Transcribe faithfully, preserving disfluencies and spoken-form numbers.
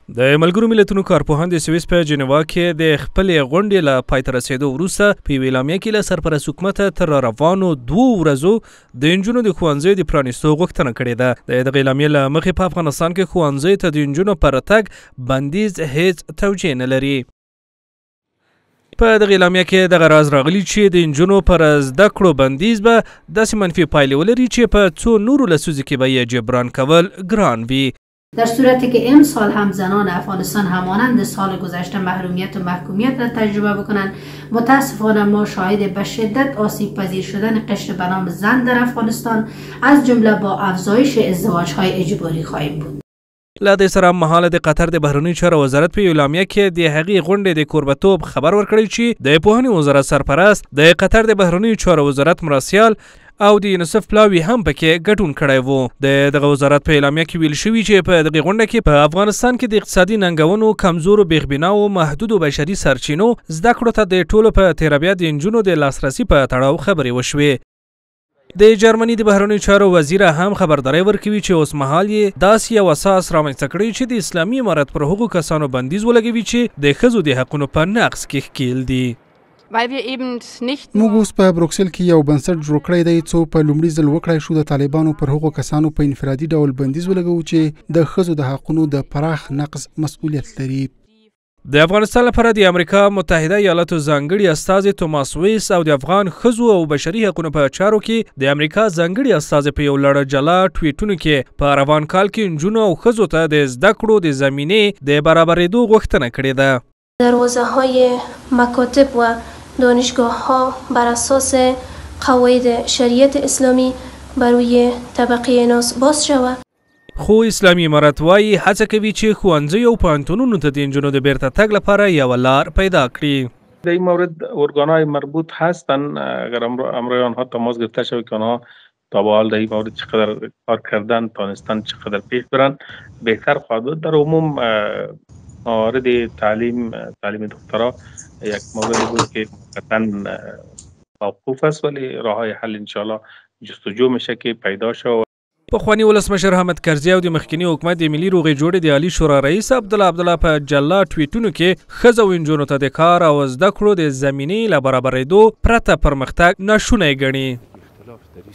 د ملګرو ملتونو کارپوهان د سویس په جنیوا کې د خپلې غونډې له پای ته رسېدو وروسته په یوې اعلامیه کې له سرپرست حکومته تر روانو دوو ورځو د نجونو د ښوونځیو د پرانیستو غوښتنه کړې ده. د دغې اعلامیې له مخې په افغانستان کې ښوونځیو ته د نجونو پر راتګ بندیز هېڅ توجیه نه لري. په دغه اعلامیه کې دغه راز راغلی چې د نجونو پر زده کړو بندیز به داسې منفي پایلې ولري چې په څو نورو لسیزو کې به یې جبران کول ګران وي. در صورتی که امسال هم زنان افغانستان همانند سال گذشته محرومیت و محکومیت را تجربه بکنند، متاسفانه ما شاهد به شدت آسیب پذیر شدن قشر به نام زن در افغانستان از جمله با افزایش ازدواج‌های اجباری خواهیم بود. له دې سره مهاله د قطر د بهرنیو چارو وزارت په اعلامیه کې د هغې غونډې د کوربهتوب خبر ورکړی چې د پوهنې وزارت سرپرست د قطر د بهرنیو چارو وزارت مرستیال او د یونیسف پلاوي هم پکې ګډون کړی وو. د دغه وزارت په اعلامیه کې ویل شوي چې په دغې غونډه کې په افغانستان کې د اقتصادي ننګونو، کمزورو بېخبیناو، محدودو بشري سرچینو، زده کړو ته د ټولو په تیره د نجونو د لاسرسي په تړاو خبرې وشوې. د جرمني د بهرنیو چارو وزیر هم خبرداری ورکوي چې اوس مهال یې داسې یو اساس رامنځته کړی چې د اسلامي امارت پر هغو کسانو بندیز ولګوي چې د ښځو د حقونو په نقض کې ښکیل دي. موږ اوس په بروکسل کې یو بنسټ جوړ کړی دی څو په لومړي ځل وکړای شو د طالبانو پر هغو کسانو په انفرادي ډول بندیز ولګوو چې د ښځو د حقونو د پراخ نقض مسؤلیت لري. د افغانستان لپاره د امریکا متحده ایالاتو ځانګړي استازي توماس ویس او د افغان ښځو او بشري حقونو په چارو کې د امریکا ځانګړي استازي په یو لړ جلا ټویټونو کې په روان کال کې نجونو او ښځو ته د زده کړو د زمینې د برابرېدو غوښتنه کړې ده. دروازه‌های مکاتب و دانشگاه‌ها بر اساس قواعد شریعت اسلامی برای طبقه ناس باز شود. خو اسلامي امارت وایي هڅه کوي چې ښوونځیو او پوهنتونونو ته د نجونو د بیرته تګ لپاره یوه لار پیدا کړي. در این مورد ارگان‌های مربوط هستند. اگر امروی آنها تماس گرفته شود که آنها تا به حال در این مورد چقدر کار کردن، تانستن چقدر پیش برن، بهتر خواهد بود. در عموم موارد تعلیم تعلیم دخترها یک موردی بود که قطعاً موقوف است، ولی راه‌های حل انشاءالله جستجو میشه که پیدا شود. پخوانی ولسمشر حامد کرزي او د مخکني حکومت د ملي روغې جوړې د عالی شورا رئیس عبدالله عبدالله په جلا ټویټونو کې ښځو او نجونو ته د کار او زده کړو د زمینې له برابرېدو پرته پرمختګ ناشونی ګڼي.